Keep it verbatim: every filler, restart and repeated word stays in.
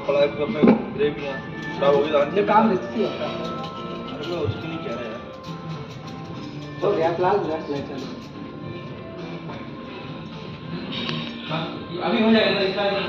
apply करने ग्रेवियां खराब होगी तो ये काम देखती है अरे मैं उसकी नहीं कह रहा यार तो गया क्लास दस ले चलो अभी हो जाएगा इसका